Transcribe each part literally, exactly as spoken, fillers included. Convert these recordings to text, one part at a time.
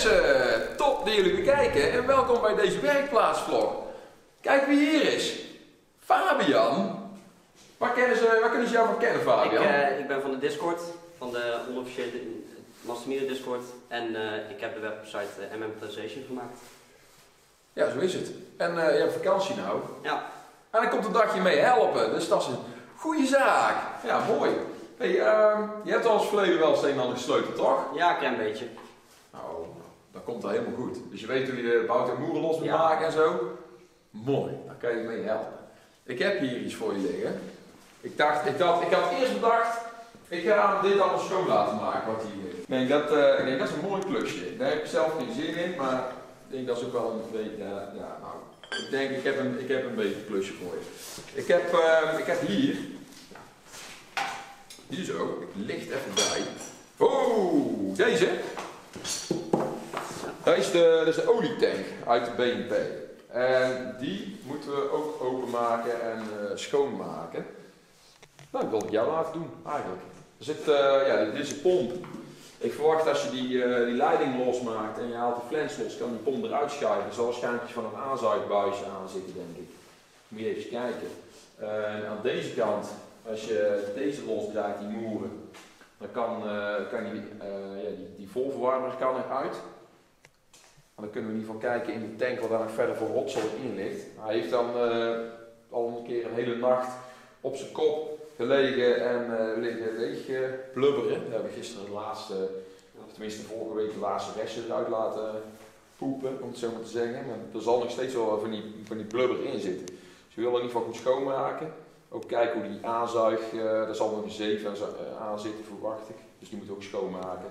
mensen, top dat jullie weer kijken en welkom bij deze werkplaatsvlog. Kijk wie hier is. Fabian. Waar, kennen ze, waar kunnen ze jou van kennen, Fabian? Ik, uh, ik ben van de Discord, van de onofficiële Mastermedia Discord en uh, ik heb de website uh, M M Translation gemaakt. Ja, zo is het. En uh, je hebt vakantie nou. Ja. En dan komt een dagje mee helpen, dus dat is een goede zaak. Ja, mooi. Hey, uh, je hebt al eens verleden wel eens een en ander gesleuteld, toch? Ja, een klein beetje. Nou, dat komt wel helemaal goed. Dus je weet hoe je de bout en moeren los moet Ja. maken en zo. Mooi, daar kan je mee helpen. Ik heb hier iets voor je liggen. Ik dacht, ik dacht, ik had eerst bedacht, ik ga dit allemaal schoon laten maken wat hier ligt. Ik denk dat, uh, ik denk, dat is een mooi klusje. Daar heb ik zelf geen zin in, maar ik denk dat is ook wel een beetje, uh, ja, nou, ik denk, ik heb een, ik heb een beetje klusje voor je. Ik heb, uh, ik heb hier, hier zo, ik licht even bij. Oh, deze. Dat is de, dat is de olietank uit de B en P. En die moeten we ook openmaken en uh, schoonmaken. Nou, dat wil ik jou laten doen, eigenlijk. Er zit, uh, ja, dit is een pomp. Ik verwacht als je die, uh, die leiding losmaakt en je haalt de flens los, kan die pomp eruit schuiven. Er zal waarschijnlijk van een aanzuigbuisje aan zitten, denk ik. Moet je even kijken. Uh, en aan deze kant, als je deze losdraait, die moeren, dan kan, uh, kan die, uh, ja, die, die volverwarmer kan eruit. En dan kunnen we in ieder geval kijken in de tank wat daar nog verder voor rotzooi in ligt. Hij heeft dan uh, al een keer een hele nacht op zijn kop gelegen en uh, liggen leeg uh, blubberen. We hebben gisteren de laatste, of tenminste vorige week de laatste resten eruit laten poepen, om het zo maar te zeggen. Maar er zal nog steeds wel van die, van die blubber in zitten. Dus we willen in ieder geval goed schoonmaken. Ook kijken hoe die aanzuig, uh, daar zal nog een zeef aan zitten, verwacht ik. Dus die moeten we ook schoonmaken.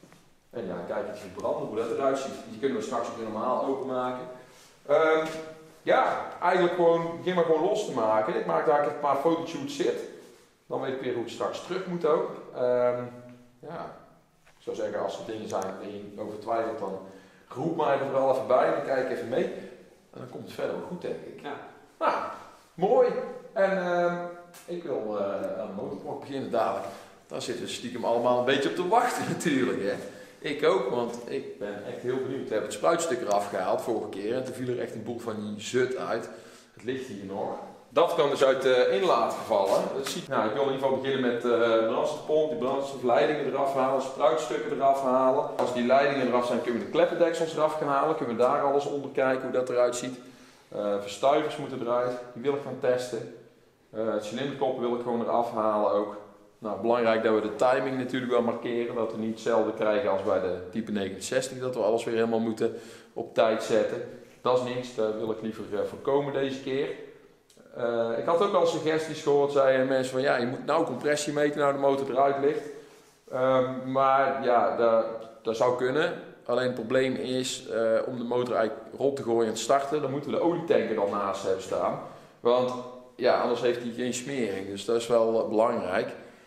En ja, kijk eens verbranden, hoe dat eruit ziet. Die kunnen we straks ook weer normaal openmaken. Um, ja, eigenlijk gewoon, begin maar gewoon los te maken. Ik maak daar een paar foto's hoe het zit. Dan weet ik weer hoe het straks terug moet ook. Um, ja, ik zou zeggen, als er dingen zijn waar je over twijfelt, dan roep mij er vooral even bij. Dan kijk ik even mee. En dan komt het verder wel goed, denk ik. Ja. Nou, mooi. En um, ik wil uh, aan de motorblok beginnen dadelijk. Daar zitten we stiekem allemaal een beetje op te wachten natuurlijk. Hè. Ik ook, want ik ben echt heel benieuwd. We hebben het spruitstuk eraf gehaald vorige keer en toen viel er echt een boel van die zut uit. Het ligt hier nog. Dat kan dus uit de inlaat gevallen. Dus, nou, ik wil in ieder geval beginnen met uh, de brandstofpomp, die brandstofleidingen eraf halen, spruitstukken eraf halen. Als die leidingen eraf zijn, kunnen we de kleppendeksels eraf gaan halen. Kunnen we daar alles onder kijken hoe dat eruit ziet. Uh, verstuivers moeten eruit, die wil ik gaan testen. Uh, het cilinderkoppen wil ik gewoon eraf halen ook. Nou, belangrijk dat we de timing natuurlijk wel markeren, dat we niet hetzelfde krijgen als bij de type negenenzestig, dat we alles weer helemaal moeten op tijd zetten. Dat is niks, dat wil ik liever uh, voorkomen deze keer. Uh, ik had ook al suggesties gehoord, zeiden mensen van ja, je moet nou compressie meten nou de motor eruit ligt. Um, maar ja, dat, dat zou kunnen. Alleen het probleem is, uh, om de motor eigenlijk rond te gooien en te starten, dan moeten we de olietanker al naast hebben staan. Want ja, anders heeft hij geen smering, dus dat is wel uh, belangrijk.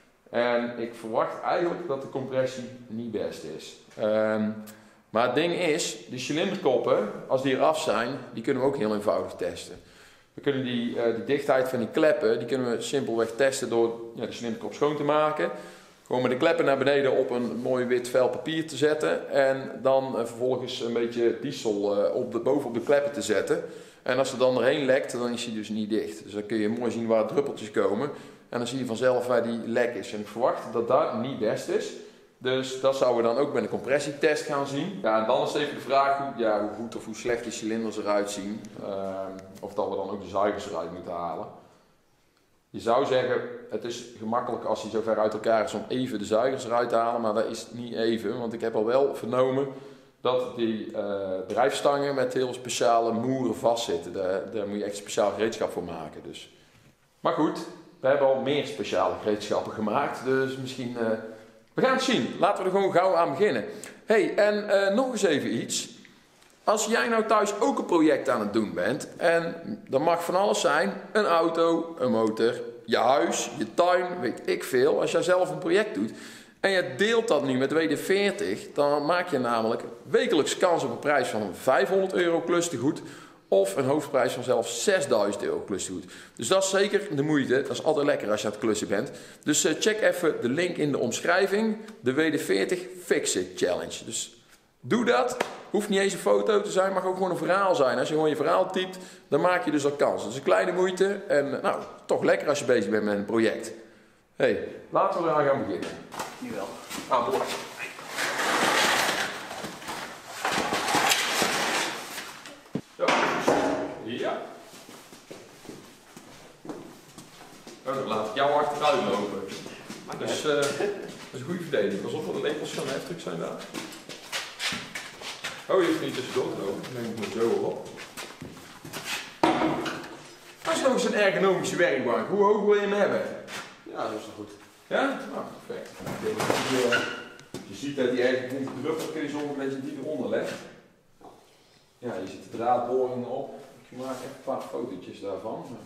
En ik verwacht eigenlijk dat de compressie niet best is. Um, maar het ding is, de cilinderkoppen, als die eraf zijn, die kunnen we ook heel eenvoudig testen. We kunnen die, uh, die dichtheid van die kleppen, die kunnen we simpelweg testen door ja, de cilinderkop schoon te maken. Gewoon met de kleppen naar beneden op een mooi wit vel papier te zetten. En dan uh, vervolgens een beetje diesel uh, op de, boven op de kleppen te zetten. En als er dan erheen lekt, dan is hij dus niet dicht. Dus dan kun je mooi zien waar druppeltjes komen. En dan zie je vanzelf waar die lek is. En ik verwacht dat dat niet best is. Dus dat zouden we dan ook bij de compressietest gaan zien. Ja, en dan is even de vraag hoe, ja, hoe goed of hoe slecht die cilinders eruit zien. Uh, of dat we dan ook de zuigers eruit moeten halen. Je zou zeggen, het is gemakkelijk als hij zo ver uit elkaar is om even de zuigers eruit te halen. Maar dat is niet even, want ik heb al wel vernomen dat die uh, drijfstangen met heel speciale moeren vastzitten. Daar, daar moet je echt speciaal gereedschap voor maken. Dus. Maar goed. We hebben al meer speciale gereedschappen gemaakt, dus misschien... Uh, we gaan het zien. Laten we er gewoon gauw aan beginnen. Hey, en uh, nog eens even iets. Als jij nou thuis ook een project aan het doen bent, en dat mag van alles zijn, een auto, een motor, je huis, je tuin, weet ik veel. Als jij zelf een project doet en je deelt dat nu met W D veertig, dan maak je namelijk wekelijks kans op een prijs van vijfhonderd euro klustegoed. Of een hoofdprijs van zelfs zesduizend euro klustegoed. Dus dat is zeker de moeite. Dat is altijd lekker als je aan het klussen bent. Dus uh, check even de link in de omschrijving. De W D veertig Fix It Challenge. Dus doe dat. hoeft niet eens een foto te zijn, mag ook gewoon een verhaal zijn. Als je gewoon je verhaal typt, dan maak je dus al kans. Dat is een kleine moeite en nou, toch lekker als je bezig bent met een project. Hé, hey, laten we eraan gaan beginnen. Nu wel. Ah, mooi. Zo. Ja. Oh, dan laat ik jou achteruit lopen. Dus, uh, dat is een goede verdediging. Pas op, dat de lepels gaan heftig zijn daar. Oh, je hoeft niet tussendoor te lopen. Dan neem ik me zo op. Dat is nog eens een ergonomische werkbank. Hoe hoog wil je hem hebben? Ja, dat is wel goed. Ja? Nou, perfect. Je, je ziet dat die ergens niet druppelt, kun je zorgen dat je die eronder legt. Ja, je ziet de draadboringen op. Ik maak even een paar fotootjes daarvan.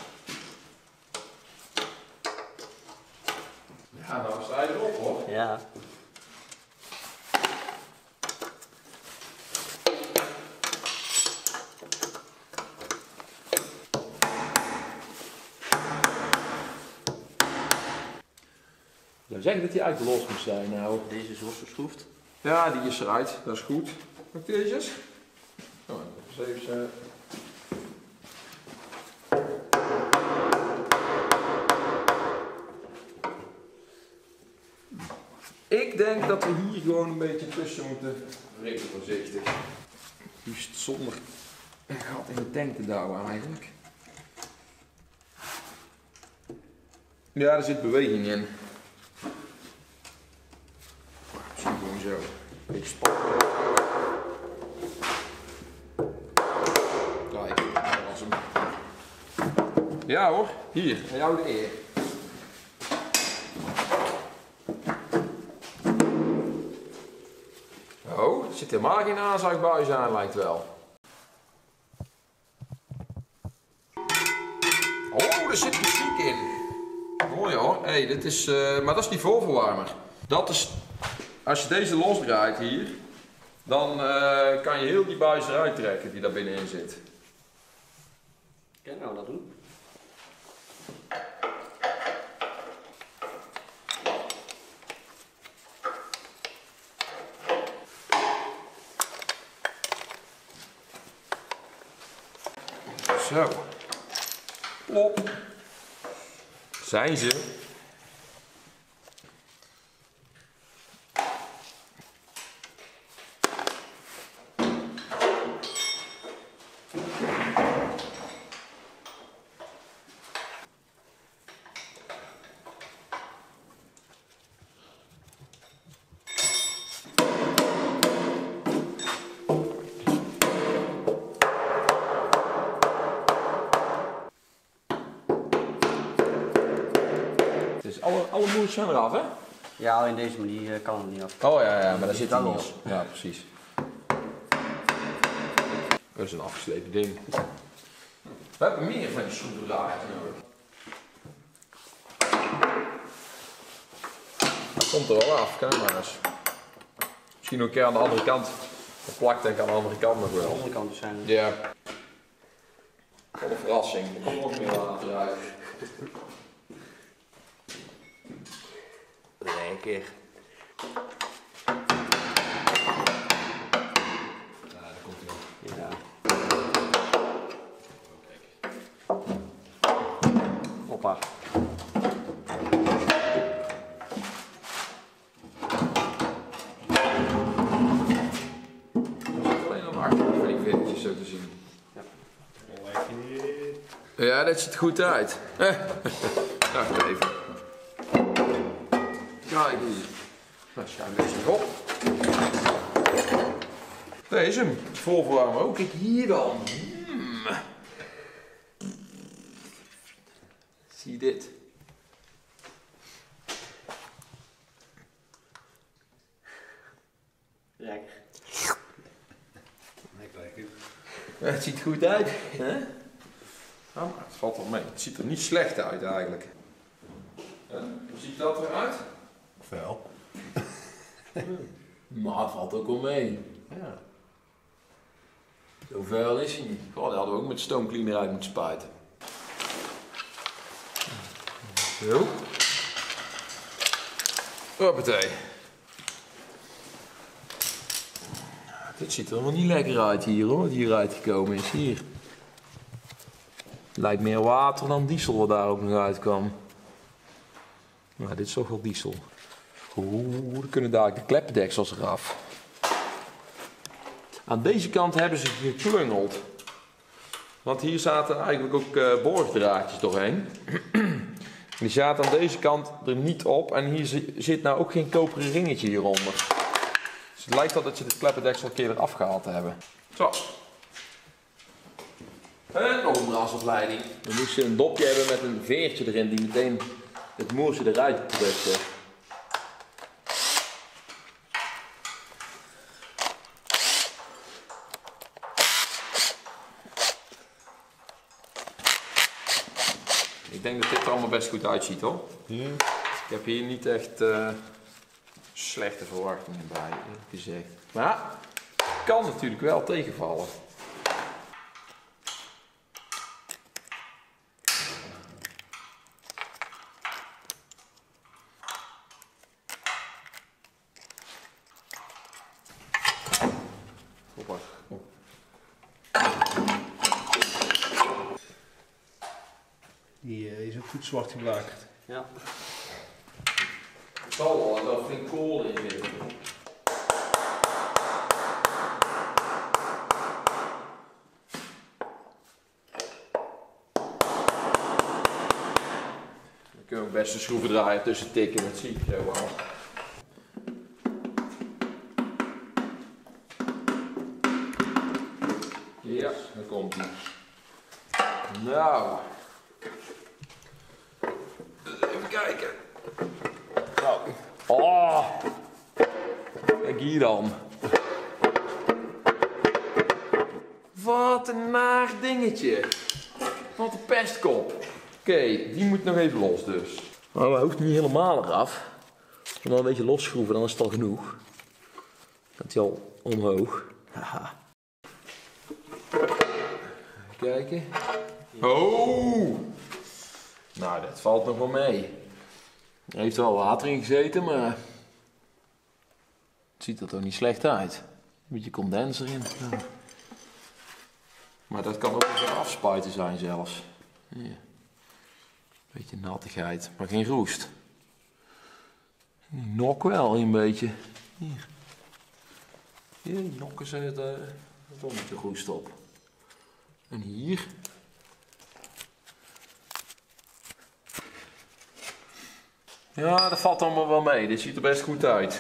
Ja, nou sta je erop hoor. Ja. Nou zeg dat die uitgelost moet zijn nou. Deze is losgeschroefd. Ja, die is eruit. Dat is goed. Ook deze? Oh, dat is even... Ik denk dat we hier gewoon een beetje tussen moeten. Redelijk voorzichtig. Liefst zonder een gat in de tank te douwen eigenlijk. Ja, er zit beweging in. Misschien gewoon zo. Een beetje spannen. Kijk, dat was hem. Ja hoor, hier, aan jou de eer. Oh, er zit helemaal geen aanzuigbuis aan, lijkt wel. Oh, er zit muziek in. Mooi hoor. Hey, dit is, uh, maar dat is die voorverwarmer. Dat is, als je deze losdraait hier, dan uh, kan je heel die buis eruit trekken die daar binnenin zit. Ja, nou dat doen. Zo. Plop. Zijn ze. Dus alle, alle moers zijn eraf, hè? Ja, in deze manier kan het niet af. Oh ja, ja, maar daar zit wel hij los. Ja, precies. Dat is een afgeslepen ding. We hebben meer van die schroevendraaiers nodig. Dat komt er wel af, kijk maar eens. Misschien ook een keer aan de andere kant. Dat plakt denk ik aan de andere kant nog De wel. andere kant dus zijn. Ja. Wat een verrassing. Er komt nog meer later uit. Lekker. Ja, daar komt hij nog. Ja. Hoppa. Alleen nog maar van die vingertjes zo te zien. Ja. Ja, dat ziet er goed uit. Wacht even. Kijk hier. Nou, schuim deze nog op. Deze is hem. Volverwarmen ook. Kijk hier dan. Mm. Zie je dit? Lekker. Ja, het ziet er goed uit. Hè? Nou, maar het valt wel mee. Het ziet er niet slecht uit eigenlijk. Ja, hoe ziet dat eruit? Wel. Maar het valt ook wel mee. Ja. Zo vuil is hij niet. Goh, die hadden we ook met stoomcleaner uit moeten spuiten. Zo. Hoppatee. Dit ziet er helemaal niet lekker uit hier hoor, wat hier uitgekomen is. Hier. Lijkt meer water dan diesel wat daar ook nog uitkwam. Maar dit is toch wel diesel. Oeh, dan kunnen daar de kleppendeksels eraf. Aan deze kant hebben ze geklungeld. Want hier zaten eigenlijk ook uh, borgdraadjes doorheen. Die zaten aan deze kant er niet op. En hier zit nou ook geen koperen ringetje hieronder. Dus het lijkt wel dat ze de kleppendeksel een keer eraf gehaald hebben. Zo. En nog een brandstofleiding. Dan moest je een dopje hebben met een veertje erin die meteen het moertje eruit drukte. Ik denk dat dit er allemaal best goed uitziet hoor. Ja. Ik heb hier niet echt uh, slechte verwachtingen bij, eerlijk gezegd. Maar het kan natuurlijk wel tegenvallen. Hoppa. Oh. Die uh, is ook goed zwart geblakerd. Ja. Het zal wel, wel flink kool in zitten. Dan kunnen we best een schroevendraaier tussen tikken, dat zie ik zo wel. Ja, daar komt hij. Nou. Even kijken. Nou. Oh. Kijk hier dan. Wat een naar dingetje. Wat een pestkop. Oké, okay, die moet nog even los dus. Maar hij hoeft niet helemaal eraf. Als we dan een beetje losschroeven, dan is het al genoeg. Dan gaat hij al omhoog. Haha. Even kijken. Oh! Nou, dat valt nog wel mee. Er heeft wel water in gezeten, maar het ziet er toch niet slecht uit. Een beetje condens erin. Ja. Maar dat kan ook even afspuiten zijn zelfs. Ja. Beetje nattigheid, maar geen roest. Die nok wel een beetje. Hier. Hier, die nokken zitten er toch een beetje roest op. En hier. Ja, dat valt allemaal wel mee. Dit ziet er best goed uit.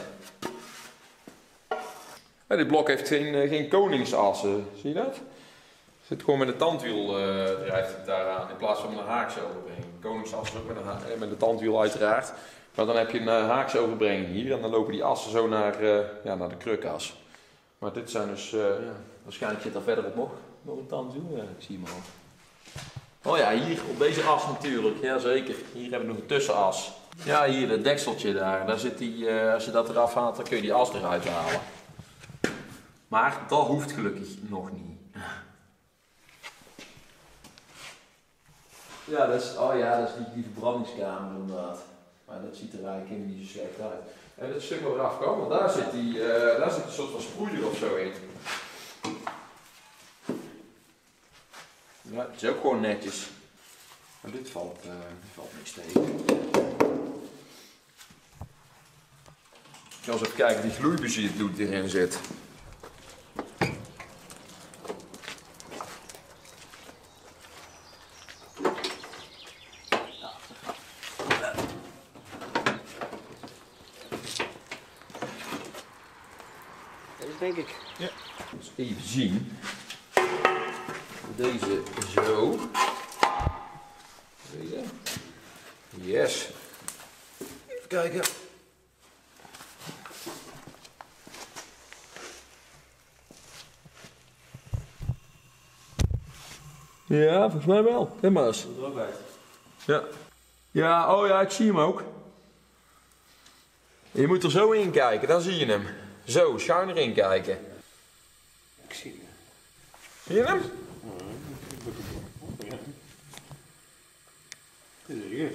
Ja, dit blok heeft geen, geen koningsassen. Zie je dat? Zit gewoon met een tandwiel uh, drijft het daaraan in plaats van met een haakse overbrenging. Koningsas ook met een, ha met een tandwiel uiteraard. Maar dan heb je een uh, haakse overbrenging hier en dan lopen die assen zo naar, uh, ja, naar de krukas. Maar dit zijn dus, uh, ja, waarschijnlijk zit er verderop nog, nog een tandwiel. Ja, ik zie hem al. Oh ja, hier op deze as natuurlijk, jazeker. Hier hebben we nog een tussenas. Ja, hier dat dekseltje daar, daar zit die, uh, als je dat eraf haalt, dan kun je die as eruit halen. Maar dat hoeft gelukkig nog niet. Ja, dat is, oh ja, dat is die, die verbrandingskamer inderdaad. Maar dat ziet er eigenlijk helemaal niet zo slecht uit. En dat stuk wat eraf kan, want daar zit, die, uh, daar zit een soort van sproeier of zo in. Ja, het is ook gewoon netjes. Maar dit valt, uh, dit valt niks tegen. Ik ga eens even kijken of die gloeibuzie doet die erin zit. Denk ik. Ja. Dus even zien. Deze zo. Deze. Yes. Even kijken. Ja, volgens mij wel. Kijk maar eens. Er ook uit. Ja. Ja, oh ja, ik zie hem ook. Je moet er zo in kijken, dan zie je hem. Zo, schuin erin kijken. Ik zie hem. Zie je hem? Ja.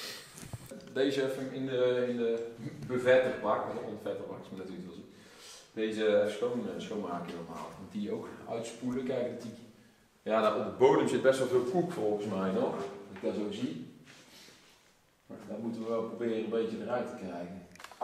Deze even in de, in de bevetter pak, of de onvetter pak, is me natuurlijk wel zien. Deze even schoon, schoonmaken normaal. Want die ook uitspoelen. Kijk, dat die, ja, daar op de bodem zit best wel veel koek volgens mij nog. Als ik dat zo zie. Maar dat moeten we wel proberen een beetje eruit te krijgen.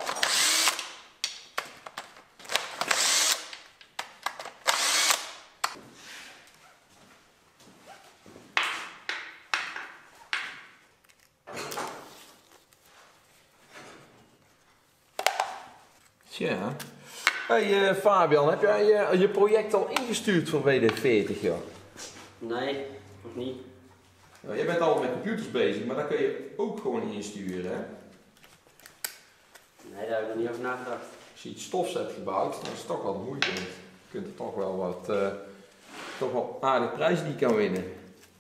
Tja. Hey uh, Fabian, heb jij uh, je project al ingestuurd voor W D veertig, joh? Nee, nog niet. Nou, jij bent al met computers bezig, maar daar kun je ook gewoon insturen, hè? Nee, daar heb ik nog niet over nagedacht. Als je iets stofs hebt gebouwd, dan is het toch wel de moeite. Je kunt er toch wel wat, uh, toch wel aardige prijzen die je kan winnen.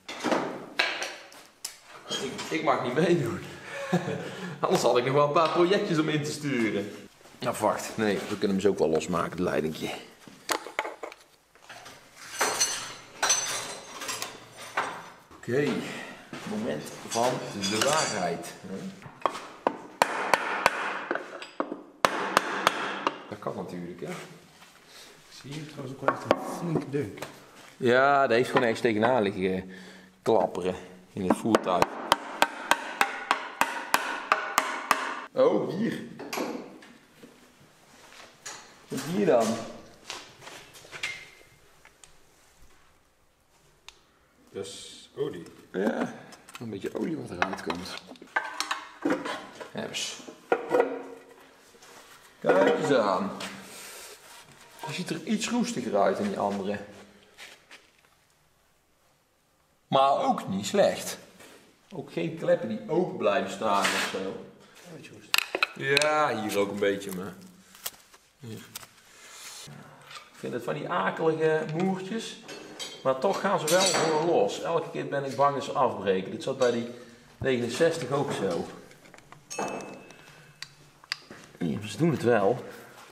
Ik, ik mag niet meedoen. Anders had ik nog wel een paar projectjes om in te sturen. Nou, wacht. Nee, we kunnen hem zo ook wel losmaken, het leidingje. Oké, okay. Moment van de waarheid. Dat kan natuurlijk, hè. Zie je trouwens ook wel echt een flinke deuk. Ja, dat heeft gewoon ergens tegenaan liggen klapperen in het voertuig. Oh, hier. Wat is hier dan? Dat is olie. Ja, een beetje olie wat eruit komt. Hebs. Kijk eens aan. Die ziet er iets roestiger uit dan die andere. Maar ook niet slecht. Ook geen kleppen die open blijven staan of zo. Een beetje roestig. Ja, hier ook een beetje, maar... Hier. Ik vind het van die akelige moertjes. Maar toch gaan ze wel gewoon los. Elke keer ben ik bang dat ze afbreken. Dit zat bij die negenenzestig ook zo. Ja, ze doen het wel.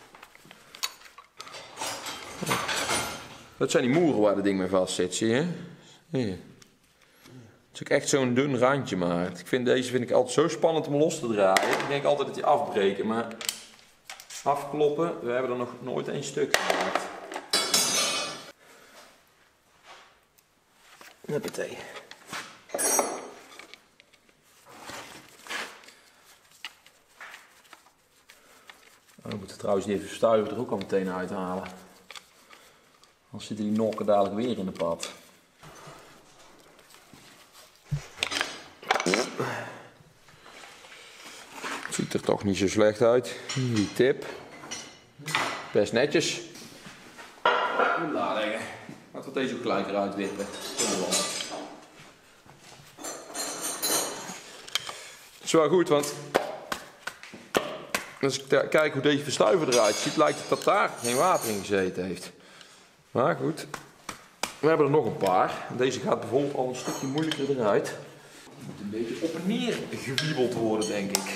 Dat zijn die moeren waar het ding mee vast zit, zie je? Hier. Het is ook echt zo'n dun randje maar. Ik vind deze vind ik altijd zo spannend om los te draaien. Ik denk altijd dat die afbreken, maar afkloppen, we hebben er nog nooit één stuk gemaakt. Huppatee. Oh, we moeten trouwens die even verstuiven er ook al meteen uithalen. Anders zitten die nokken dadelijk weer in de pad. Het ziet er toch niet zo slecht uit. Die tip. Best netjes. Laat leggen. Laten we deze ook gelijk eruit wippen. Dat is wel goed, want als ik kijk hoe deze verstuiver eruit ziet, lijkt het dat daar geen water in gezeten heeft. Maar goed, we hebben er nog een paar. Deze gaat bijvoorbeeld al een stukje moeilijker eruit. Die moet een beetje op en neer gewiebeld worden, denk ik.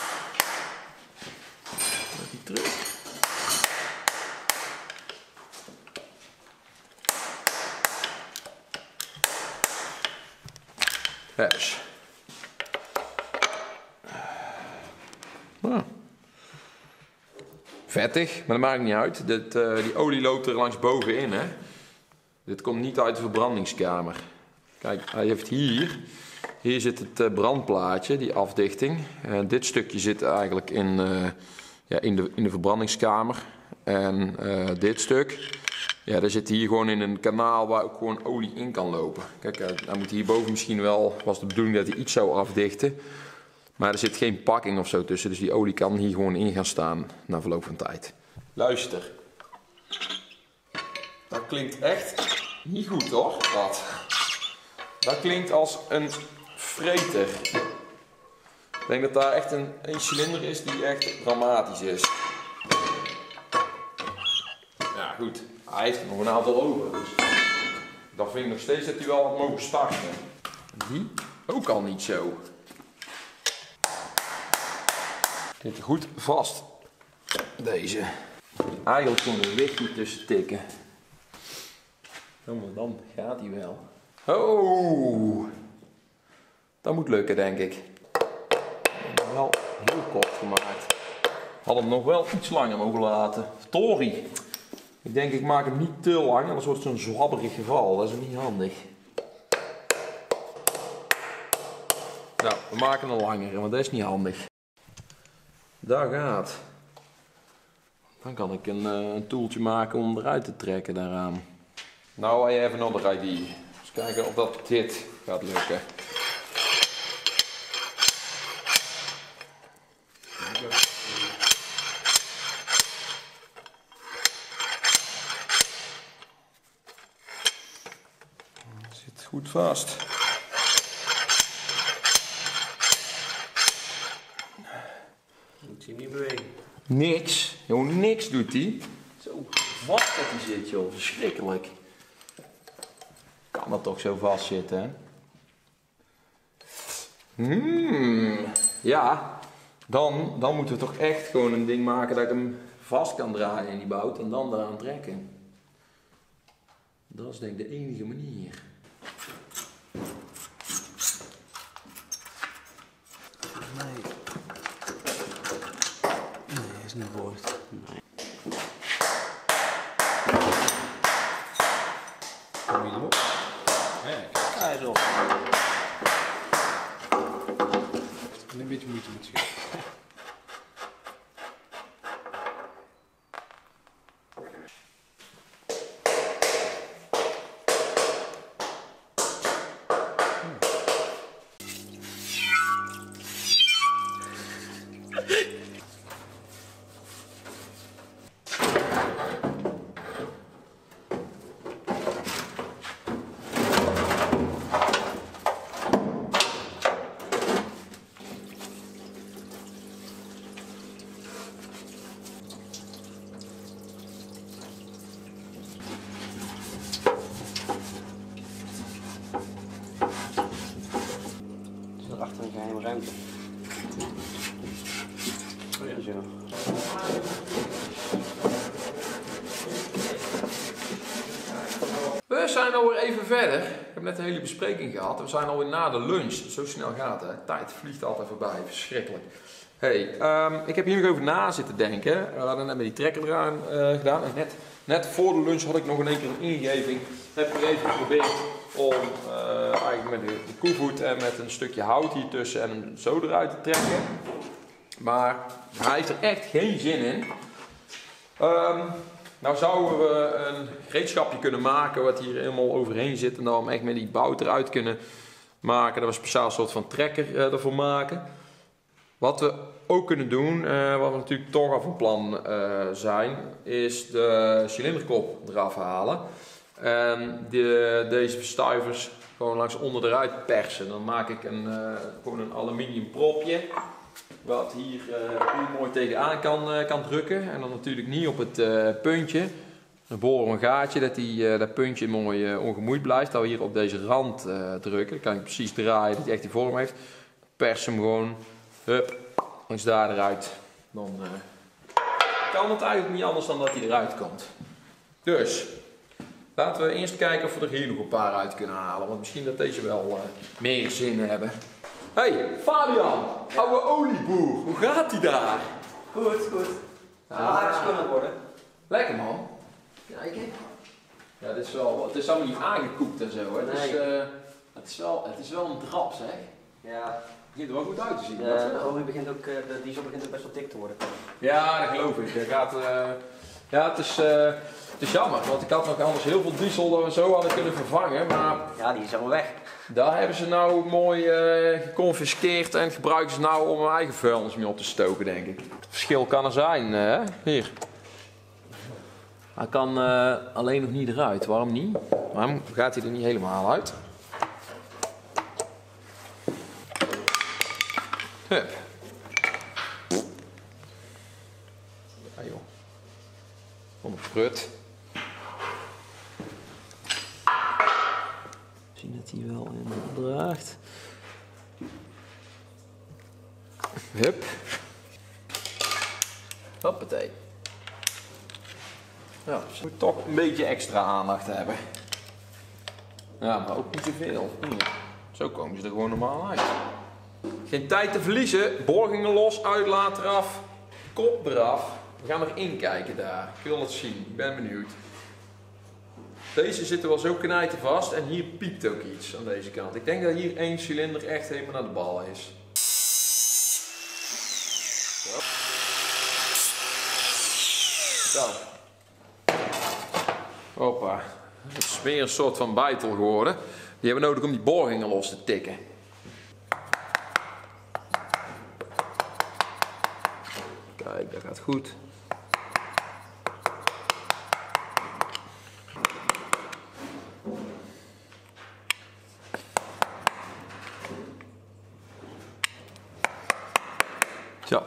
Gaat die terug. Yes. Nou. Vettig, maar dat maakt niet uit. Dit, uh, die olie loopt er langs bovenin, hè. Dit komt niet uit de verbrandingskamer. Kijk, hij heeft hier, hier zit het uh, brandplaatje, die afdichting. Uh, dit stukje zit eigenlijk in, uh, ja, in, de, in de verbrandingskamer. En uh, dit stuk, ja, daar zit hier gewoon in een kanaal waar ook gewoon olie in kan lopen. Kijk, uh, hij moet hierboven misschien wel, was de bedoeling dat hij iets zou afdichten. Maar er zit geen pakking of zo tussen, dus die olie kan hier gewoon in gaan staan na verloop van tijd. Luister. Dat klinkt echt niet goed, hoor. Dat. Dat klinkt als een vreter. Ik denk dat daar echt een, een cilinder is die echt dramatisch is. Ja, goed. Hij heeft er nog een aantal over, dus dan vind ik nog steeds dat hij wel had mogen starten. Die ook al niet zo. Zit er goed vast. Deze. Eigenlijk kon er weg niet tussen tikken. Oh, maar dan gaat hij wel. Oh! Dat moet lukken, denk ik. Wel heel kort gemaakt. Had hem nog wel iets langer mogen laten. Tori. Ik denk ik maak hem niet te lang, anders wordt het zo'n zwabberig geval. Dat is niet handig. Nou, we maken een langere, want dat is niet handig. Daar gaat. Dan kan ik een, uh, een toeltje maken om eruit te trekken daaraan. Nou, I have another idea. Dus kijken of dat dit gaat lukken. Zit goed vast. Ik zie hem niet bewegen. Niks. Gewoon niks doet hij. Zo vast dat hij zit, joh. Verschrikkelijk. Kan dat toch zo vast zitten, hè? Hmm. Ja. Dan, dan moeten we toch echt gewoon een ding maken dat ik hem vast kan draaien in die bout en dan eraan trekken. Dat is denk ik de enige manier. Nee. Nee, is niet boord. Nee. Kom je erop? Ja, Hij is op. een beetje moeite met je. Achter een geheime ruimte. Oh ja. Zo. We zijn alweer even verder. Ik heb net een hele bespreking gehad. We zijn alweer na de lunch. Zo snel gaat het. Tijd vliegt altijd voorbij. Verschrikkelijk. Hey, um, ik heb hier nog over na zitten denken. We hadden net met die trekker eraan uh, gedaan. En net, net voor de lunch had ik nog in één keer een ingeving. Heb ik even geprobeerd om uh, eigenlijk met de, de koevoet en met een stukje hout hier tussen en hem zo eruit te trekken. Maar hij heeft er echt geen zin in. Um, nou zouden we een gereedschapje kunnen maken wat hier helemaal overheen zit. En dan hem echt met die bout eruit kunnen maken. Dat we een speciaal soort van trekker uh, ervoor maken. Wat we ook kunnen doen, uh, wat we natuurlijk toch al van plan uh, zijn, is de cilinderkop eraf halen. En de, deze verstuivers gewoon langs onder eruit persen. Dan maak ik een, uh, gewoon een aluminium propje. Wat hier, uh, hier mooi tegenaan kan, uh, kan drukken. En dan natuurlijk niet op het uh, puntje. Dan boren we een gaatje dat die, uh, dat puntje mooi uh, ongemoeid blijft. Dat we hier op deze rand uh, drukken. Dan kan ik precies draaien dat hij echt die vorm heeft. Pers hem gewoon. Hup, langs daar eruit. Dan uh, kan het eigenlijk niet anders dan dat hij eruit komt. Dus, laten we eerst kijken of we er hier nog een paar uit kunnen halen. Want misschien dat deze wel uh, meer zin hebben. Hey, Fabian, oude olieboer, hoe gaat die daar? Goed, goed. Ah. Laag kunnen worden. Lekker man. Kijk eens. Ja, dit is wel, het is allemaal niet aangekoekt en zo. Hè. Het, is, Nee. uh, het, is wel, het is wel een drap zeg. Ja. Het begint er wel goed uit te zien. De, dat de wel. olie begint ook, de diesel begint ook best wel dik te worden. Ja, dat geloof ik. Dat gaat, uh, ja, het is, uh, het is jammer, want ik had nog anders heel veel diesel dat we zo hadden kunnen vervangen. Maar Ja, die is allemaal weg. daar hebben ze nou mooi uh, geconfiskeerd en gebruiken ze nou om hun eigen vuilnis mee op te stoken, denk ik. Het verschil kan er zijn, hè? Hier. Hij kan uh, alleen nog niet eruit. Waarom niet? Waarom gaat hij er niet helemaal uit? Hup. Ja joh. Kom op, prut. Zien dat hij wel in draagt. Hup. Hoppatee. Ja, ze moet toch een beetje extra aandacht hebben. Ja, maar ook niet te veel. Hier. Zo komen ze er gewoon normaal uit. Geen tijd te verliezen. Borgingen los, uitlaat eraf. kop eraf. We gaan erin kijken daar. Ik wil het zien. Ik ben benieuwd. Deze zitten wel zo knijten vast en hier piekt ook iets aan deze kant. Ik denk dat hier één cilinder echt helemaal naar de bal is. Zo. Zo. Hoppa. Het is weer een soort van bijtel geworden. Die hebben we nodig om die borgingen los te tikken. Kijk, dat gaat goed. Zo.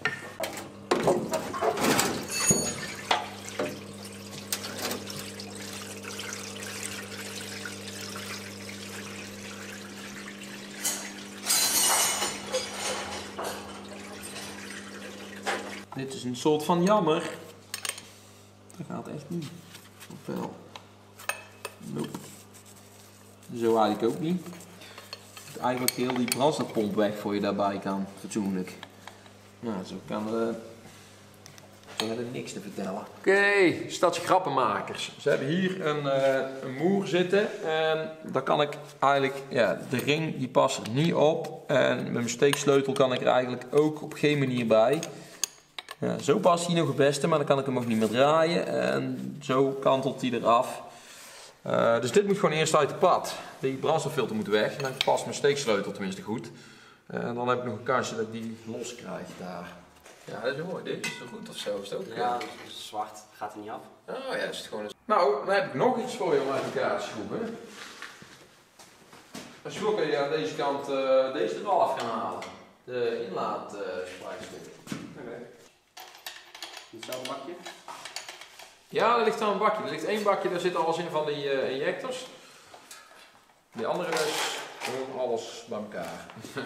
Dit is een soort van jammer. Dat gaat echt niet. Of wel? Nope. Zo eigenlijk ook niet. Eigenlijk heel die brandstofpomp weg voor je daarbij kan, fatsoenlijk. Nou, zo kan er, zo hebben we niks te vertellen. Oké, okay, stadje grappenmakers. Ze hebben hier een, uh, een moer zitten en daar kan ik eigenlijk, ja, de ring die past er niet op. En met mijn steeksleutel kan ik er eigenlijk ook op geen manier bij. Ja, zo past hij nog het beste, maar dan kan ik hem ook niet meer draaien. En zo kantelt hij eraf. Uh, dus dit moet gewoon eerst uit de pad. Die brandstoffilter moet weg en dan past mijn steeksleutel tenminste goed. En uh, dan heb ik nog een kansje dat ik die los krijg daar. Ja, dat is mooi. Dit is toch goed of zo? Is het ook ja, dat is zwart. Gaat er niet af. Oh ja, is het gewoon een... Nou, dan heb ik nog iets voor je om uit elkaar te schroeven. Als je wil kun je aan deze kant uh, deze er al af gaan halen. De inlaatsplijtstuk. Uh, Oké. Okay. Hetzelfde bakje? Ja, er ligt daar een bakje. Er ligt één bakje, daar zit alles in van die uh, injectors. Die andere is gewoon alles bij elkaar.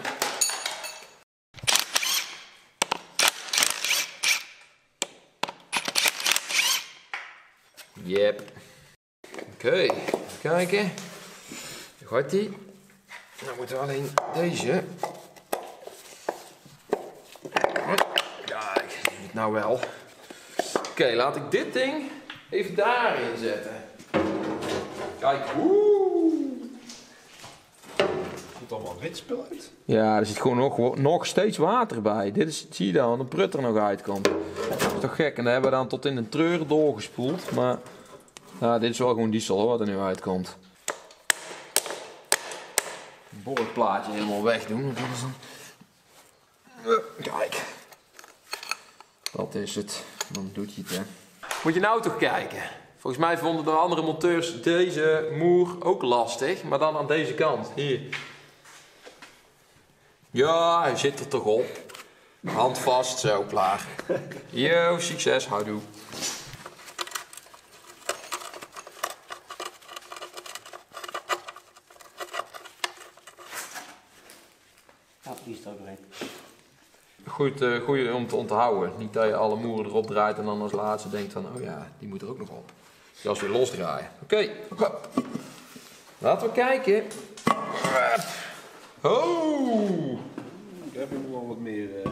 Yep. Oké, okay, even kijken. Daar gaat die. Dan moeten we alleen deze. Kijk, niet nou wel. Oké, okay, laat ik dit ding even daarin zetten. Kijk, woe! Er komt allemaal wit spul uit. Ja, er zit gewoon nog, nog steeds water bij. Dit is, zie je dan, de prut er nog uitkomt. Dat is toch gek? En dat hebben we dan tot in de treur doorgespoeld. Maar ja, dit is wel gewoon diesel hoor, wat er nu uitkomt. Het boorplaatje helemaal wegdoen. Dat is een... Kijk. Dat is het. Dan doet hij het, hè. Moet je nou toch kijken. Volgens mij vonden de andere monteurs deze moer ook lastig. Maar dan aan deze kant. Hier. Ja, hij zit er toch op. Hand vast, zo, klaar. Yo, succes, houdoe. Ja, die is er ook doorheen. Goed, uh, goed om te onthouden. Niet dat je alle moeren erop draait en dan als laatste denkt van, oh ja, die moet er ook nog op. Je als weer losdraaien. Oké, okay. Laten we kijken. Oh! Daar heb ik nog wel wat meer. Uh...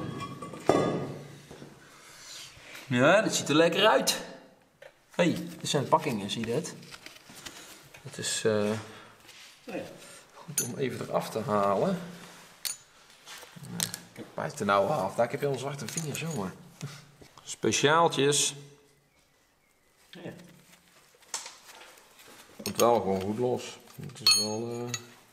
Ja, dat ziet er lekker uit. Hé, hey, dit zijn pakkingen, zie je dat? Het is uh, oh ja. goed om even eraf te halen. Kijk, bijt er nou af. Daar heb je al zwarte vingers, jongen. Speciaaltjes. Ja. Komt wel gewoon goed los. Het is wel... Uh...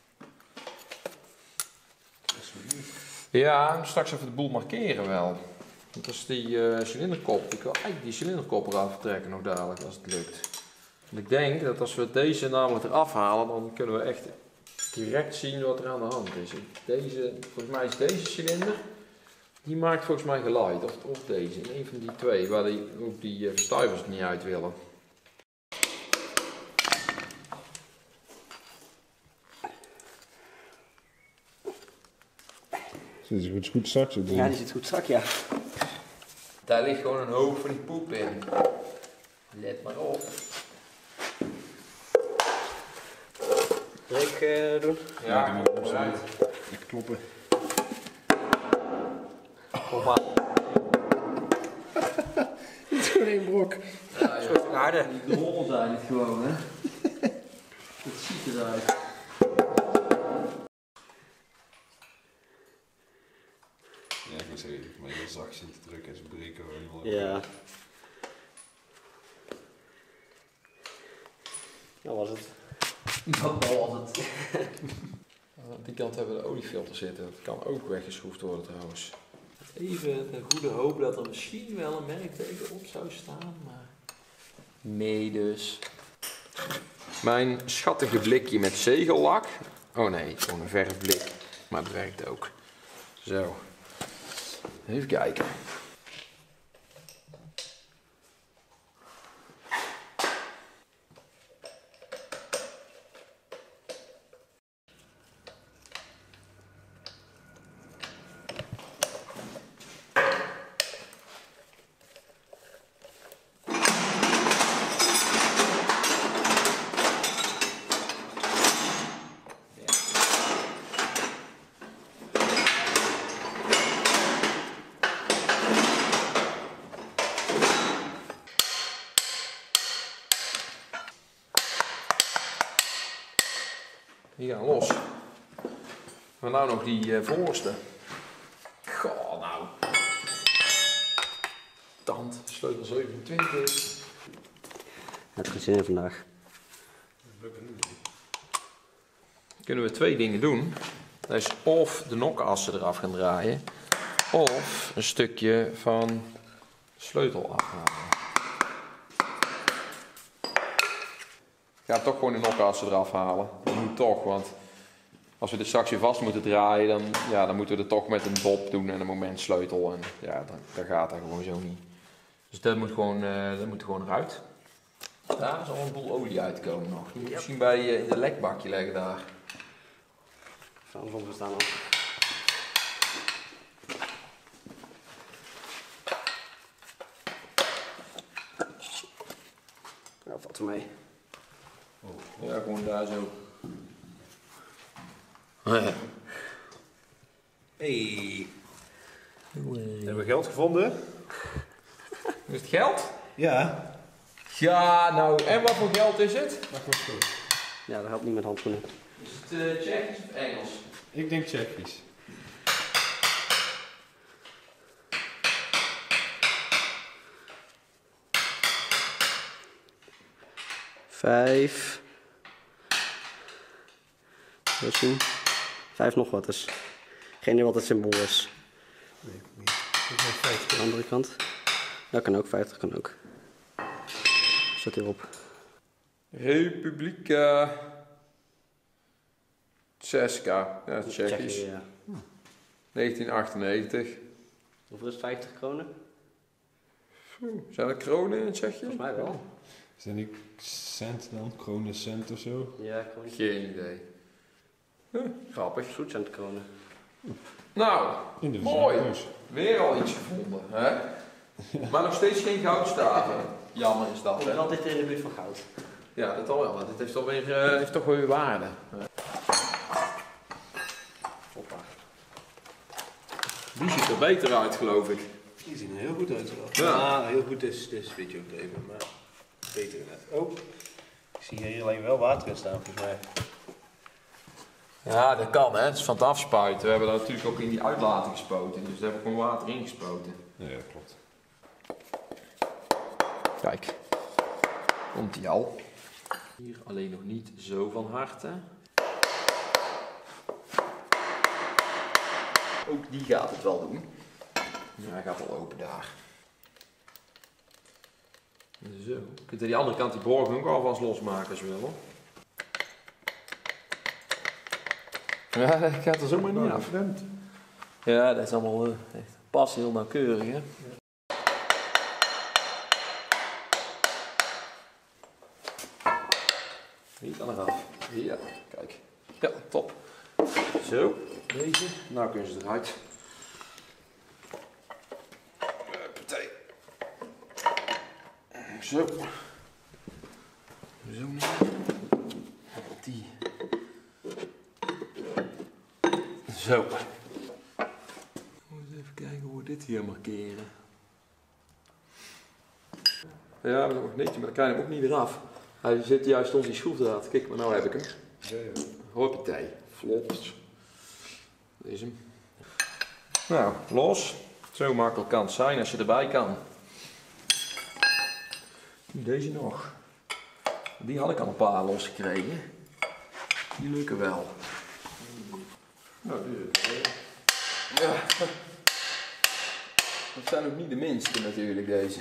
Ja, straks even de boel markeren wel. Want als die uh, cilinderkop, ik wil eigenlijk die cilinderkop eraf trekken nog dadelijk als het lukt. Want ik denk dat als we deze namelijk eraf halen, dan kunnen we echt direct zien wat er aan de hand is. Deze, volgens mij is deze cilinder, die maakt volgens mij geluid. Of, of deze, een van die twee, waar die, ook die uh, verstuivers er niet uit willen. Dit is een goed strak. Ja, die zit goed strak, ja. Daar ligt gewoon een hoop van die poep in. Let maar op. Druk uh, doen? Ja, ja, kom eruit. Even kloppen. Hoppa. één brok. Ja, Een soort aarde. De rollen zijn het gewoon, hè. Het ziet eruit. Ja, ik moet zeggen, ik maar heel zacht zien te drukken en ze breken gewoon. Ja. Dat was het. Dat was het. Aan die kant hebben we de oliefilter zitten. Dat kan ook weggeschroefd worden trouwens. Even de goede hoop dat er misschien wel een merkteken op zou staan, maar... Nee dus. Mijn schattige blikje met zegellak. Oh nee, gewoon een verfblik. Maar het werkt ook. Zo. Even kijken. Die gaan los. Maar nou nog die uh, voorste. Goh, nou. Tand, sleutel zevenentwintig. Ik heb geen zin in vandaag. Kunnen we twee dingen doen. Dat is of de nokassen eraf gaan draaien. Of een stukje van de sleutel afhalen. Ik ga toch gewoon de nokassen eraf halen. Dat moet toch, want als we dit straks weer vast moeten draaien, dan, ja, dan moeten we het toch met een bob doen en een momentsleutel. En ja, dan, dan gaat dat gewoon zo niet. Dus dat moet gewoon, uh, dat moet gewoon eruit. Daar zal een boel olie uitkomen nog. Die moet je misschien bij uh, in de lekbakje leggen daar. Even andersom gaan staan dan. Nou, valt er mee. Ja, gewoon daar zo. Hey. Hebben we geld gevonden? Is het geld? Ja. Ja, nou, en wat voor geld is het? Dat was goed. Ja, dat helpt niet met handschoenen. Is het uh, Tsjechisch of Engels? Ik denk Tsjechisch. Vijf. Wat zien? Vijf nog wat is. Geen idee wat het symbool is. Nee, ik niet. Dat is nog Aan vijftig. de andere kant. Dat kan ook, vijftig kan ook. Zet hierop. Republika Czeska, ja, Tsjechisch. Tsjechië, ja. negentien achtennegentig. Hoeveel is het? vijftig kronen? Oeh, zijn er kronen in Tsjechië? Volgens mij wel. Zijn die cent dan? Kronen cent of zo? Ja, kronen. Geen idee. Huh, grappig. Zoetcent kronen. Nou, In de mooi. verzamelaars. Weer al iets gevonden, hè? Maar nog steeds geen goudstaven. Jammer is dat, Ik hè? ben altijd in de buurt van goud. Ja, dat al wel. want Dit heeft toch weer, uh, heeft toch weer waarde. Hoppa. Die ziet er beter uit, geloof ik. Die zien er heel goed uit. Wel. Ja. Ah, heel goed is, dus weet je ook even, maar beter net. Oh, ik zie hier alleen wel water in staan volgens mij. Ja, dat kan, hè. Het is van het afspuiten. We hebben daar natuurlijk ook in die uitlating gespoten. Dus daar hebben we gewoon water in gespoten. Ja, ja, klopt. Kijk. Komt die al. Hier alleen nog niet zo van harte. Ook die gaat het wel doen. Ja, hij gaat al open daar. Zo. Je kunt aan die andere kant die borgen ook alvast losmaken als je wil, hoor. Ja, dat gaat er zomaar niet af. Ja, dat is allemaal uh, echt pas heel nauwkeurig, hè. Die kan eraf. Ja, kijk. Ja, top. Zo, deze. Nou kunnen ze eruit. Huppatee. Zo. Zo neer. Die. Zo. Eens even kijken hoe we dit hier markeren. Ja, met een magneetje, maar dan krijg je hem ook niet eraf. Hij zit juist onder die schroefdraad. Kijk, maar nou heb ik hem. Ja, ja. Hoppatee. Flops. Deze hem. Nou, los. Zo makkelijk kan het zijn als je erbij kan. Deze nog. Die had ik al een paar losgekregen. Die lukken wel. Nou, dit is het. Ja. Dat zijn ook niet de minste natuurlijk, deze.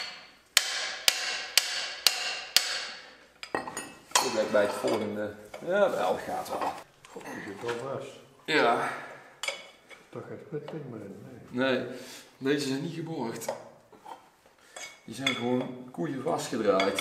Ik blijf bij het volgende. Ja, wel, dat gaat wel. God, die zit al vast. Ja. Toch geen splitsing meer in. Nee. Nee, deze zijn niet geborgd. Die zijn gewoon koeien vastgedraaid.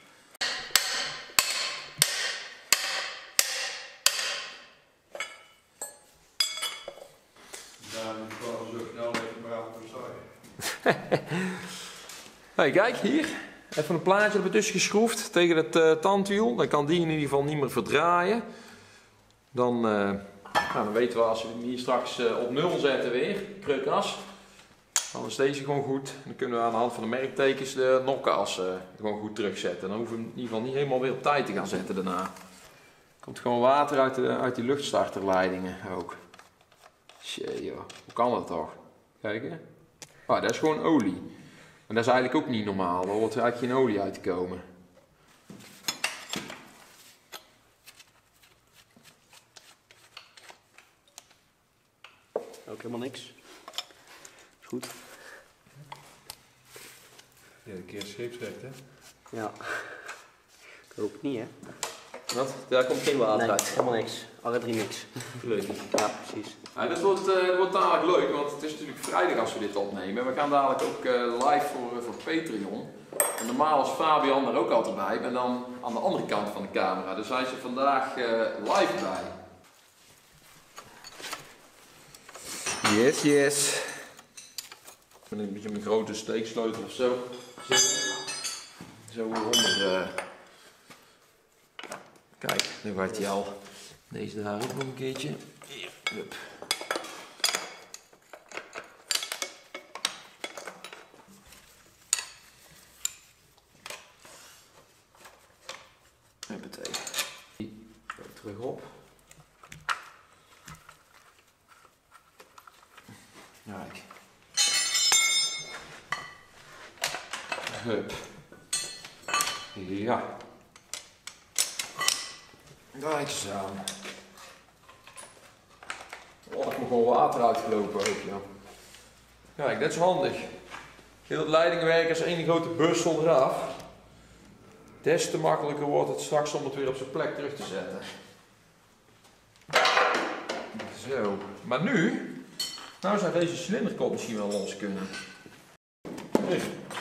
Daar moet ik wel zo snel even braaf op staan. Hey, kijk hier. Even een plaatje ertussen geschroefd tegen het uh, tandwiel. Dan kan die in ieder geval niet meer verdraaien. Dan, uh, nou, dan weten we als we hem hier straks uh, op nul zetten weer, krukas. Dan is deze gewoon goed. Dan kunnen we aan de hand van de merktekens de nokkas uh, gewoon goed terugzetten. Dan hoeven we hem in ieder geval niet helemaal weer op tijd te gaan zetten daarna. Er komt gewoon water uit, de, uit die luchtstarterleidingen ook. Tjee joh, hoe kan dat toch? Kijk hè. Ah, dat is gewoon olie. Maar dat is eigenlijk ook niet normaal. Er hoort eigenlijk geen olie uit te komen. Ook helemaal niks. Is goed. Ja, een keer scheepsrecht, hè? Ja. Ik hoop het niet, hè? Wat? Daar komt geen water Nee, uit. helemaal niks. Alle drie niks. Leuk. Ja, precies. Ja, dat wordt, uh, dat wordt dadelijk leuk, want het is natuurlijk vrijdag als we dit opnemen. We gaan dadelijk ook uh, live voor, uh, voor Patreon. En normaal is Fabian er ook altijd bij, maar dan aan de andere kant van de camera. Dus hij is er vandaag uh, live bij. Yes, yes. Met een beetje een grote steeksleutel of zo. Zo onder. Uh... Kijk, nu gaat hij al. Deze daar ook nog een keertje. Hier, hup. Huppatee. Die terug op. Kijk. Hup. Ja. Kijk eens aan. Oh, ik heb gewoon water uitgelopen ook, ja. Kijk, dat is handig. Heel het leidingwerk is één grote bussel eraf. Des te makkelijker wordt het straks om het weer op zijn plek terug te zetten. Zo. Maar nu, nou zou deze cilinderkop misschien wel los kunnen. Hier.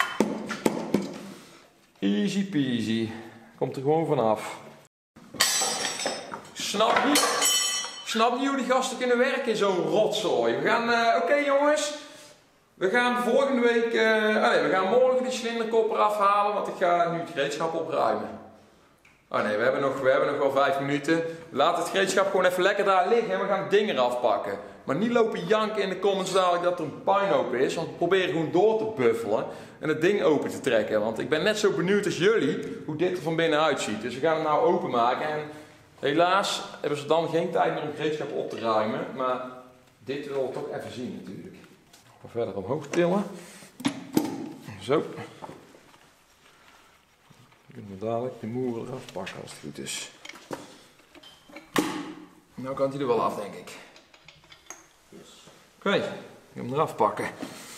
Easy peasy. Komt er gewoon vanaf. Snap niet, snap niet hoe die gasten kunnen werken in zo'n rotzooi. We gaan, uh, oké okay, jongens, we gaan volgende week, uh, oh nee, we gaan morgen die cilinderkop eraf halen, want ik ga nu het gereedschap opruimen. Oh nee, we hebben nog, we hebben nog wel vijf minuten. Laat het gereedschap gewoon even lekker daar liggen en we gaan het ding eraf pakken. Maar niet lopen janken in de comments dadelijk dat er een puinhoop is, want we proberen gewoon door te buffelen en het ding open te trekken. Want ik ben net zo benieuwd als jullie hoe dit er van binnenuit ziet. Dus we gaan het nou openmaken en helaas hebben ze dan geen tijd meer om gereedschap op te ruimen, maar dit willen we toch even zien natuurlijk. Nog verder omhoog tillen. Zo. Dan kunnen we dadelijk de moer eraf pakken als het goed is. Nou kan hij er wel af, denk ik. Yes. Oké, okay, ik ga hem eraf pakken.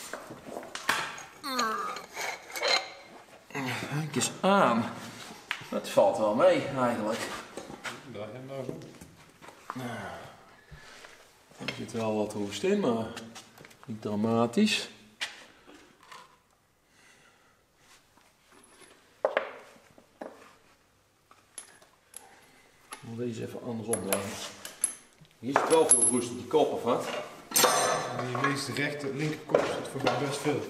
Kijk eens aan. Het valt wel mee eigenlijk. Daar en daar zo. Er zit wel wat roest in, maar niet dramatisch. Ik moet deze even andersom leggen. Hier zit wel veel roest op die kop, of wat? Die meeste rechter, linkerkop zit voor mij best veel.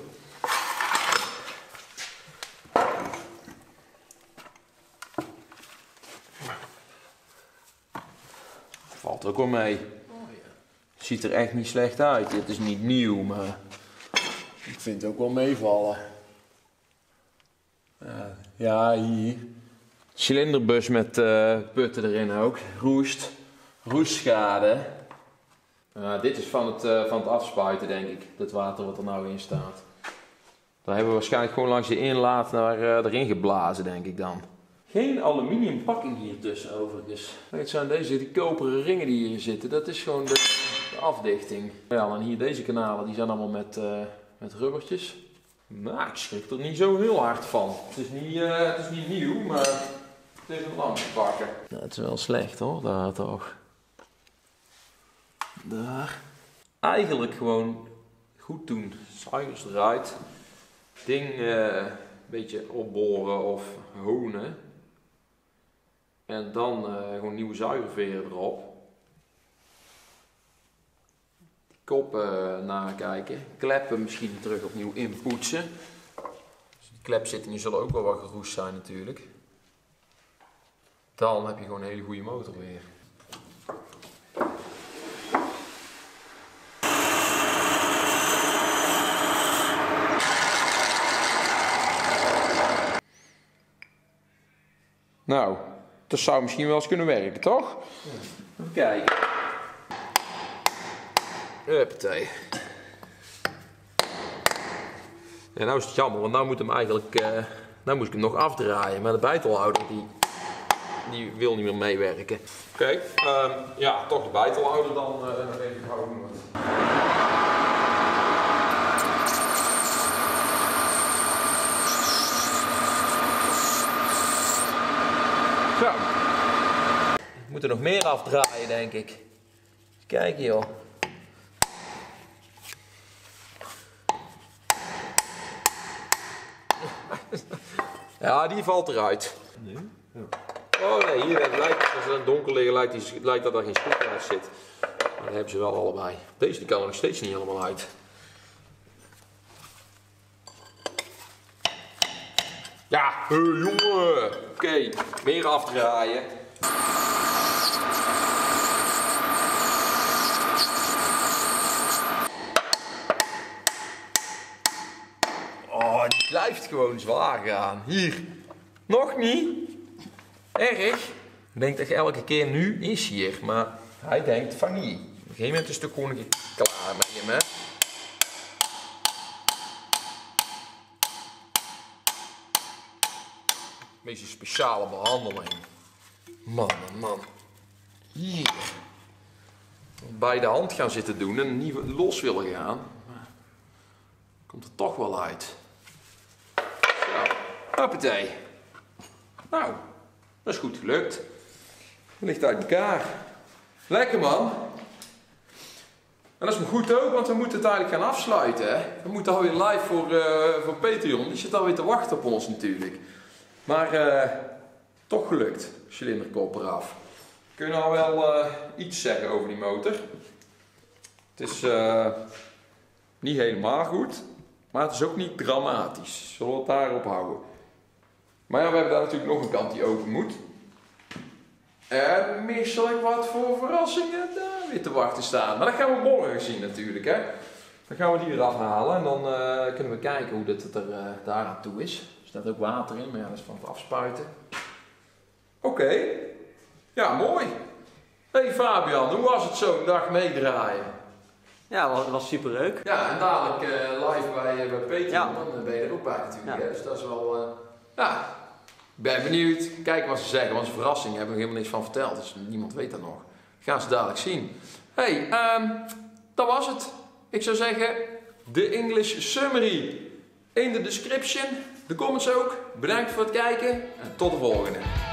Valt ook wel mee. Ziet er echt niet slecht uit. Dit is niet nieuw, maar ik vind het ook wel meevallen. Ja. Ja, hier. Cilinderbus met uh, putten erin ook. Roest. Roestschade. Uh, dit is van het, uh, van het afspuiten, denk ik. Het water wat er nou in staat. Daar hebben we waarschijnlijk gewoon langs de inlaat naar, uh, erin geblazen, denk ik dan. Geen aluminium pakking hier tussen overigens. Het zijn deze die koperen ringen die hier zitten. Dat is gewoon de, de afdichting. Ja, en hier deze kanalen die zijn allemaal met, uh, met rubbertjes. Nou, ik schrik er niet zo heel hard van. Het is niet, uh, het is niet nieuw, maar het is een lampjebakker. Nou, het is wel slecht hoor, daar toch. Daar. Eigenlijk gewoon goed doen. Zuigers eruit. Ding uh, een beetje opboren of honen. En dan uh, gewoon nieuwe zuigerveren erop. Die koppen uh, nakijken. Kleppen misschien terug opnieuw inpoetsen. Dus die klepzittingen zullen ook wel wat geroest zijn natuurlijk. Dan heb je gewoon een hele goede motor weer. Nou, dat zou misschien wel eens kunnen werken, toch? Ja. Even kijken. Huppatee. Ja, nou is het jammer, want nou moet hem eigenlijk, uh, nou moet ik hem nog afdraaien. Maar de bijtelhouder die, die wil niet meer meewerken. Oké, okay, um, ja, toch de bijtelhouder dan uh, even houden. Zo. We moeten nog meer afdraaien, denk ik. Kijk joh. Ja, die valt eruit. Nee? Ja. Oh nee, hier lijkt, als het donker liggen lijkt, die, lijkt dat er geen schroef uit zit. Maar dat hebben ze wel allebei. Deze die kan er nog steeds niet helemaal uit. Ja, hey, jongen. Oké, okay, meer afdraaien. Oh, die blijft gewoon zwaar gaan. Hier. Nog niet. Erg. Ik denk dat je elke keer nu is hier. Maar hij denkt van niet. Op een gegeven moment is het ook gewoon een keer klaar met hem, hè. Deze speciale behandeling. Man, man. Hier. Bij de hand gaan zitten doen en niet los willen gaan. Komt er toch wel uit. Zo. Hoppatee. Nou, dat is goed gelukt. Het ligt uit elkaar. Lekker man. En dat is me goed ook, want we moeten het eigenlijk gaan afsluiten. Hè? We moeten alweer live voor, uh, voor Patreon. Die zit alweer te wachten op ons natuurlijk. Maar uh, toch gelukt. Cilinderkop eraf. Kun je nou wel uh, iets zeggen over die motor? Het is uh, niet helemaal goed. Maar het is ook niet dramatisch. Zullen we het daarop houden? Maar ja, we hebben daar natuurlijk nog een kant die open moet. En misselijk wat voor verrassingen daar weer te wachten staan. Maar dat gaan we morgen zien natuurlijk. Hè? Dan gaan we die eraf halen en dan uh, kunnen we kijken hoe dit er uh, daaraan toe is. Er staat ook water in, maar ja, dat is van het afspuiten. Oké. Okay. Ja, mooi. Hey Fabian, hoe was het zo'n dag meedraaien? Ja, het was super leuk. Ja, en dadelijk uh, live bij, uh, bij Peter, ja. Dan ben je er ook bij natuurlijk. Ja. Hè? Dus dat is wel... Uh, ja, ik ben benieuwd. Kijk wat ze zeggen, want het is een verrassing. Daar hebben we helemaal niks van verteld, dus niemand weet dat nog. Gaan ze dadelijk zien. Hey, um, dat was het. Ik zou zeggen, de English Summary in de description. De comments ook. Bedankt voor het kijken en tot de volgende.